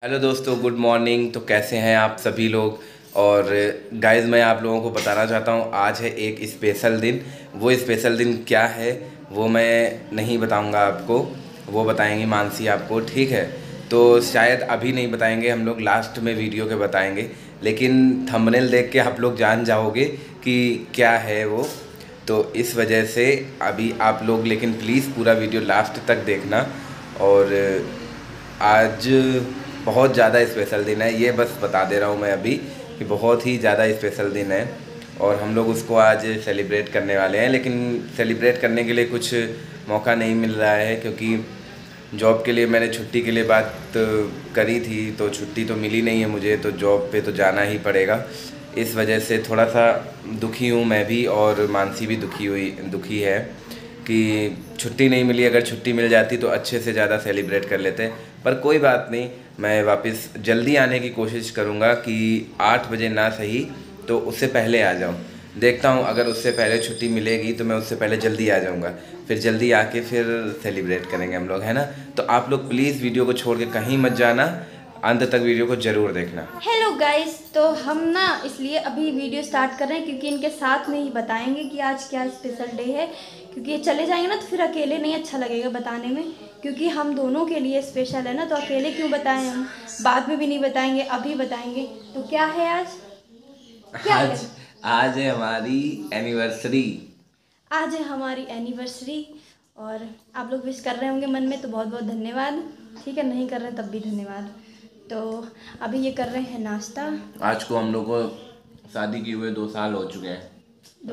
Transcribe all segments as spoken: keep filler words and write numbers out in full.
Hello दोस्तों, good morning. तो कैसे हैं आप सभी लोग। और गाइस, मैं आप लोगों को बताना चाहता हूं, आज है एक स्पेशल दिन। वो स्पेशल दिन क्या है वो मैं नहीं बताऊंगा आपको, वो बताएंगी मानसी आपको, ठीक है। तो शायद अभी नहीं बताएंगे, हम लोग लास्ट में वीडियो के बताएंगे, लेकिन थंबनेल देख के आप लोग जान जाओगे कि क्या है वो। तो इस वजह से अभी आप लोग लेकिन प्लीज़ पूरा वीडियो लास्ट तक देखना। और आज बहुत ज़्यादा स्पेशल दिन है, ये बस बता दे रहा हूँ मैं अभी कि बहुत ही ज़्यादा स्पेशल दिन है और हम लोग उसको आज सेलिब्रेट करने वाले हैं। लेकिन सेलिब्रेट करने के लिए कुछ मौका नहीं मिल रहा है, क्योंकि जॉब के लिए मैंने छुट्टी के लिए बात करी थी, तो छुट्टी तो मिली नहीं है मुझे, तो जॉब पे तो जाना ही पड़ेगा। इस वजह से थोड़ा सा दुखी हूँ मैं भी, और मानसी भी दुखी हुई दुखी है कि छुट्टी नहीं मिली। अगर छुट्टी मिल जाती तो अच्छे से ज़्यादा सेलिब्रेट कर लेते, पर कोई बात नहीं, मैं वापस जल्दी आने की कोशिश करूँगा कि आठ बजे ना सही तो उससे पहले आ जाऊँ। देखता हूँ, अगर उससे पहले छुट्टी मिलेगी तो मैं उससे पहले जल्दी आ जाऊँगा, फिर जल्दी आके फिर सेलिब्रेट करेंगे हम लोग, है ना। तो आप लोग प्लीज़ वीडियो को छोड़ के कहीं मत जाना, अंत तक वीडियो को ज़रूर देखना। हेलो गाइस, तो हम ना इसलिए अभी वीडियो स्टार्ट कर रहे हैं क्योंकि इनके साथ में ही बताएंगे कि आज क्या स्पेशल डे है। क्योंकि ये चले जाएंगे ना तो फिर अकेले नहीं अच्छा लगेगा बताने में, क्योंकि हम दोनों के लिए स्पेशल है ना, तो अकेले क्यों बताएं हम। बाद में भी नहीं बताएंगे, अभी बताएंगे। तो क्या है आज क्या आज है? आज है हमारी एनिवर्सरी। आज है हमारी एनिवर्सरी और आप लोग विश कर रहे होंगे मन में, तो बहुत बहुत धन्यवाद। ठीक है, नहीं कर रहे तब भी धन्यवाद। तो अभी ये कर रहे हैं नाश्ता। आज को हम लोग को शादी किए हुए दो साल हो चुके हैं। दो,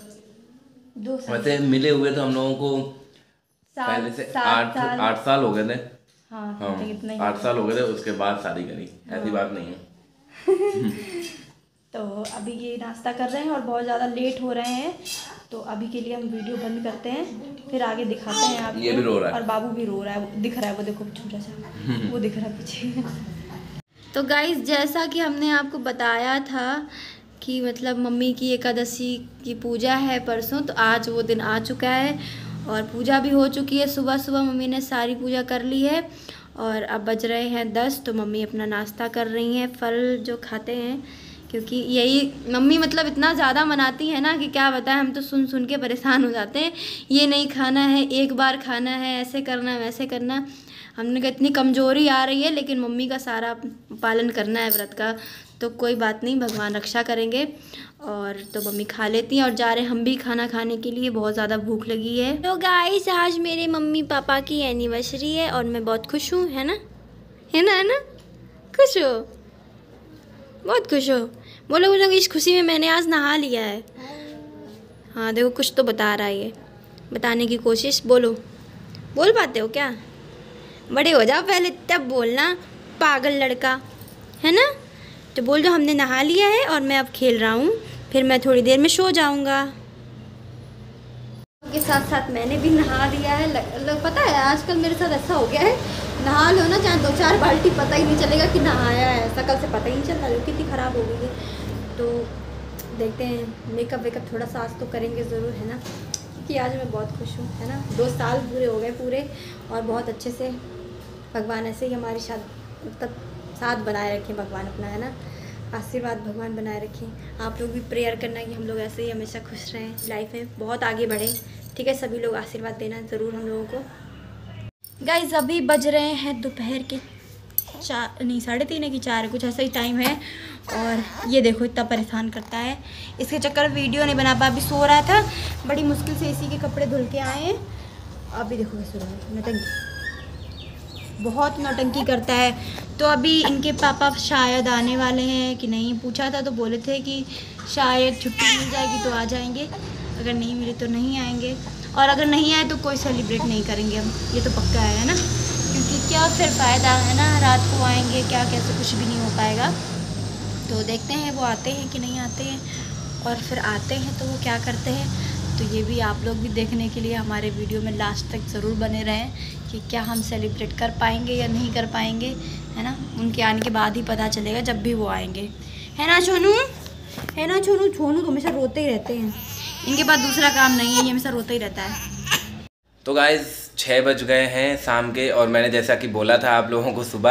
दो साल वैसे मिले हुए तो हम लोगों को पहले से आठ साल आठ साल हो गए थे। हाँ, हाँ, इतना ही आठ साल हो गए थे, उसके बाद शादी करी। हाँ। ऐसी बात नहीं है। तो अभी ये नाश्ता कर रहे हैं और बहुत ज़्यादा लेट हो रहे हैं, तो अभी के लिए हम वीडियो बंद करते हैं, फिर आगे दिखाते हैं आपको। ये भी रो रहा है और बाबू भी रो रहा है, दिख रहा है वो, देखो छोटा सा वो दिख रहा है पीछे। तो गाइस, जैसा कि हमने आपको बताया था कि मतलब मम्मी की एकादशी की पूजा है परसों, तो आज वो दिन आ चुका है और पूजा भी हो चुकी है। सुबह सुबह मम्मी ने सारी पूजा कर ली है और अब बज रहे हैं दस, तो मम्मी अपना नाश्ता कर रही हैं, फल जो खाते हैं, क्योंकि यही मम्मी मतलब इतना ज़्यादा मनाती है ना कि क्या बताएं, हम तो सुन सुन के परेशान हो जाते हैं। ये नहीं खाना है, एक बार खाना है, ऐसे करना वैसे करना। हमने कहा इतनी कमज़ोरी आ रही है, लेकिन मम्मी का सारा पालन करना है व्रत का, तो कोई बात नहीं, भगवान रक्षा करेंगे। और तो मम्मी खा लेती हैं और जा रहे हम भी खाना खाने के लिए, बहुत ज़्यादा भूख लगी है। तो गाइस, आज मेरे मम्मी पापा की एनिवर्सरी है और मैं बहुत खुश हूँ, है ना, है ना, है ना, खुश हो, बहुत खुश हो। बोलो बोलो, इस खुशी में मैंने आज नहा लिया है। हाँ देखो, कुछ तो बता रहा है, ये बताने की कोशिश। बोलो, बोल पाते हो क्या? बड़े हो जाओ पहले तब बोलना, पागल लड़का, है ना। तो बोल दो हमने नहा लिया है और मैं अब खेल रहा हूँ, फिर मैं थोड़ी देर में सो जाऊँगा। के साथ साथ मैंने भी नहा लिया है। लग, लग, पता है आजकल मेरे साथ ऐसा हो गया है, नहा लो ना चाहे दो चार बाल्टी, पता ही नहीं चलेगा कि नहाया है। शकल से पता ही नहीं चल रहा है, कितनी ख़राब हो गई है। तो देखते हैं, मेकअप वेकअप थोड़ा सा आज तो करेंगे ज़रूर, है ना, कि आज मैं बहुत खुश हूँ, है ना। दो साल पूरे हो गए पूरे, और बहुत अच्छे से भगवान ऐसे ही हमारी शादी तब साथ बनाए रखें भगवान अपना, है ना। आशीर्वाद भगवान बनाए रखें। आप लोग भी प्रेयर करना कि हम लोग ऐसे ही हमेशा खुश रहें, लाइफ में बहुत आगे बढ़ें, ठीक है। सभी लोग आशीर्वाद देना ज़रूर हम लोगों को। गाइस, अभी बज रहे हैं दोपहर के चार, नहीं साढ़े तीन है कि चार, कुछ ऐसा ही टाइम है। और ये देखो इतना परेशान करता है, इसके चक्कर में वीडियो नहीं बना पा। अभी सो रहा था, बड़ी मुश्किल से इसी के कपड़े धुल के आए हैं। अभी देखो कैसे रहा है, नौटंकी, बहुत नौटंकी करता है। तो अभी इनके पापा शायद आने वाले हैं कि नहीं, पूछा था तो बोले थे कि शायद छुट्टी मिल जाएगी तो आ जाएंगे, अगर नहीं मिले तो नहीं आएंगे। और अगर नहीं आए तो कोई सेलिब्रेट नहीं करेंगे हम, ये तो पक्का है ना, क्योंकि क्या फिर फ़ायदा है ना, रात को आएंगे क्या, कैसे, कुछ भी नहीं हो पाएगा। तो देखते हैं वो आते हैं कि नहीं आते हैं, और फिर आते हैं तो वो क्या करते हैं। तो ये भी आप लोग भी देखने के लिए हमारे वीडियो में लास्ट तक ज़रूर बने रहें कि क्या हम सेलिब्रेट कर पाएंगे या नहीं कर पाएंगे, है ना। उनके आने के बाद ही पता चलेगा, जब भी वो आएंगे, है ना छोनू, है ना छोनू। छोनू तो हमेशा रोते ही रहते हैं, इनके पास दूसरा काम नहीं है, ये हमेशा रोता ही रहता है। तो गाइज़, छः बज गए हैं शाम के, और मैंने जैसा कि बोला था आप लोगों को सुबह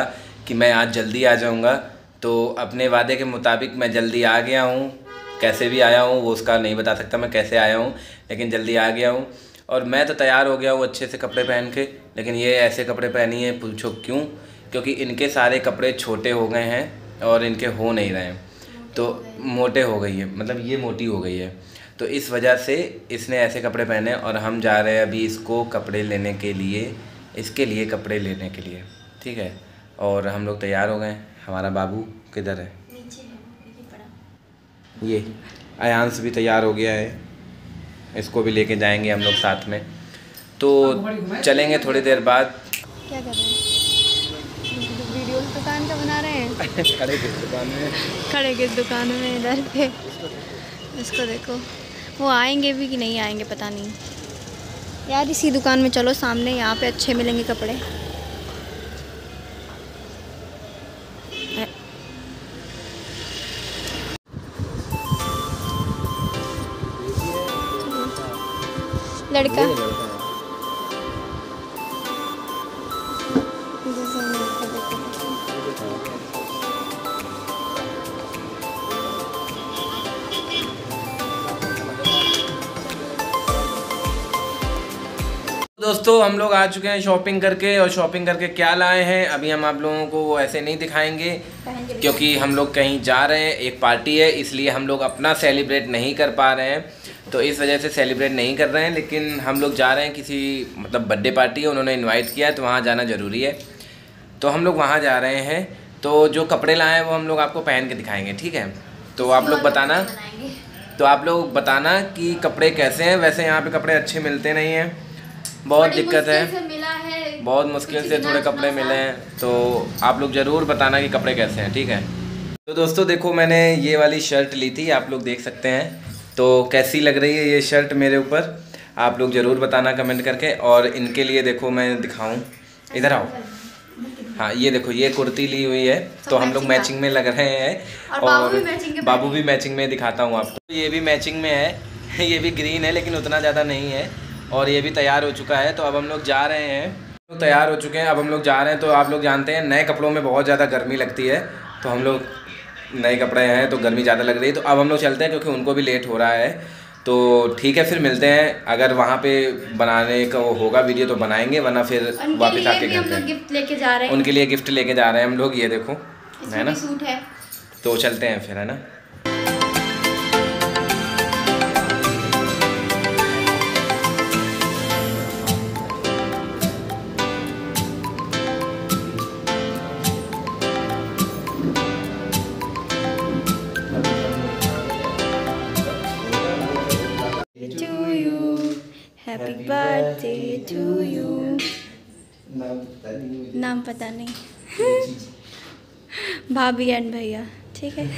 कि मैं आज जल्दी आ जाऊँगा, तो अपने वादे के मुताबिक मैं जल्दी आ गया हूँ। कैसे भी आया हूँ वो उसका नहीं बता सकता मैं कैसे आया हूँ, लेकिन जल्दी आ गया हूँ। और मैं तो तैयार हो गया हूँ अच्छे से कपड़े पहन के, लेकिन ये ऐसे कपड़े पहनी है, पूछो क्यों? क्योंकि इनके सारे कपड़े छोटे हो गए हैं और इनके हो नहीं रहे हैं, तो मोटे हो गई है, मतलब ये मोटी हो गई है, तो इस वजह से इसने ऐसे कपड़े पहने। और हम जा रहे हैं अभी इसको कपड़े लेने के लिए, इसके लिए कपड़े लेने के लिए, ठीक है। और हम लोग तैयार हो गए। हमारा बाबू किधर है? नीचे है, ये पड़ा। ये अयांश भी तैयार हो गया है, इसको भी लेके जाएंगे हम लोग साथ में। तो चलेंगे थोड़ी देर बाद। क्या कर रहे हैं? वीडियो दुकान का बना रहे हैं। खड़े किस दुकान में? खड़े किस दुकान में? इधर पे इसको देखो। वो आएंगे भी कि नहीं आएंगे पता नहीं यार। इसी दुकान में चलो, सामने यहाँ पे अच्छे मिलेंगे कपड़े। लड़का दोस्तों हम लोग आ चुके हैं शॉपिंग करके, और शॉपिंग करके क्या लाए हैं अभी हम आप लोगों को वो ऐसे नहीं दिखाएंगे, क्योंकि हम लोग कहीं जा रहे हैं, एक पार्टी है, इसलिए हम लोग अपना सेलिब्रेट नहीं कर पा रहे हैं, तो इस वजह से सेलिब्रेट नहीं कर रहे हैं। लेकिन हम लोग जा रहे हैं किसी, मतलब बर्थडे पार्टी है, उन्होंने इनवाइट किया है, तो वहाँ जाना ज़रूरी है, तो हम लोग वहाँ जा रहे हैं। तो जो कपड़े लाए हैं वो हम लोग आपको पहन के दिखाएंगे, ठीक है। तो आप लोग बताना तो आप लोग बताना कि कपड़े कैसे हैं। वैसे यहाँ पे कपड़े अच्छे मिलते नहीं हैं, बहुत दिक्कत है, मिला है, बहुत मुश्किल से थोड़े कपड़े मिले हैं, तो आप लोग ज़रूर बताना कि कपड़े कैसे हैं, ठीक है। तो दोस्तों देखो मैंने ये वाली शर्ट ली थी, आप लोग देख सकते हैं, तो कैसी लग रही है ये शर्ट मेरे ऊपर, आप लोग ज़रूर बताना कमेंट करके। और इनके लिए देखो मैं दिखाऊं, इधर आओ। हाँ ये देखो ये कुर्ती ली हुई है, तो हम लोग मैचिंग में लग रहे हैं, और बाबू भी मैचिंग में दिखाता हूँ आपको। ये भी मैचिंग में है, ये भी ग्रीन है लेकिन उतना ज़्यादा नहीं है, और ये भी तैयार हो चुका है। तो अब हम लोग जा रहे हैं, तो तैयार हो चुके हैं, अब हम लोग जा रहे हैं। तो आप लोग जानते हैं नए कपड़ों में बहुत ज़्यादा गर्मी लगती है, तो हम लोग नए कपड़े हैं तो गर्मी ज़्यादा लग रही है, तो अब हम लोग चलते हैं क्योंकि उनको भी लेट हो रहा है। तो ठीक है फिर मिलते हैं, अगर वहाँ पे बनाने का वो होगा वीडियो तो बनाएंगे, वरना फिर वापस आके घर पे गिफ्ट लेके जा रहे हैं, उनके लिए गिफ्ट लेके जा रहे हैं हम लोग। ये देखो है ना, सूट है, तो चलते हैं फिर, है ना। Happy birthday to you. नाम पता नहीं भाभी एंड भैया, ठीक है।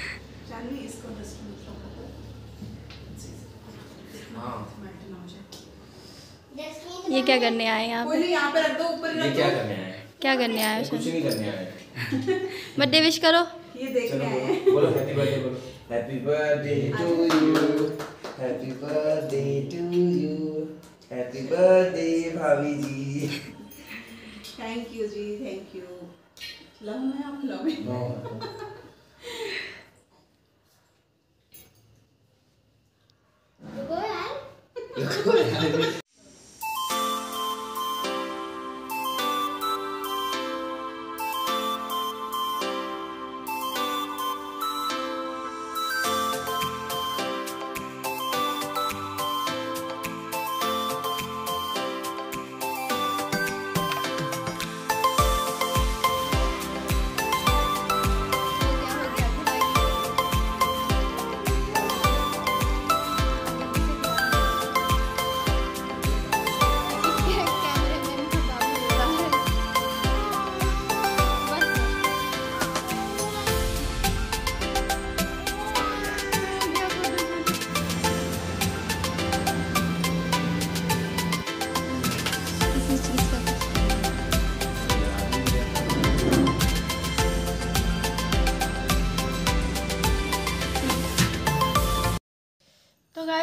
ये क्या करने आए यहाँ पे? यहाँ पे रख दो, ऊपर ये क्या करने आए? क्या करने आए? कुछ नहीं करने आए, बर्थडे विश करो। ये देखने आए हैं। बोलो हैप्पी बर्थडे, बोलो happy birthday to you, happy birthday to you, happy birthday भाभी जी। थैंक यू जी, थैंक यू। लव में आप लव में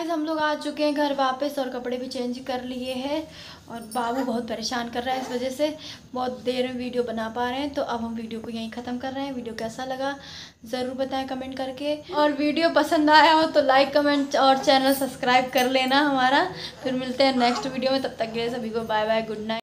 गाइस हम लोग आ चुके हैं घर वापस और कपड़े भी चेंज कर लिए हैं और बाबू बहुत परेशान कर रहा है, इस वजह से बहुत देर में वीडियो बना पा रहे हैं। तो अब हम वीडियो को यहीं ख़त्म कर रहे हैं। वीडियो कैसा लगा ज़रूर बताएं कमेंट करके, और वीडियो पसंद आया हो तो लाइक कमेंट और चैनल सब्सक्राइब कर लेना हमारा। फिर मिलते हैं नेक्स्ट वीडियो में, तब तक के लिए सभी को बाय बाय, गुड नाइट।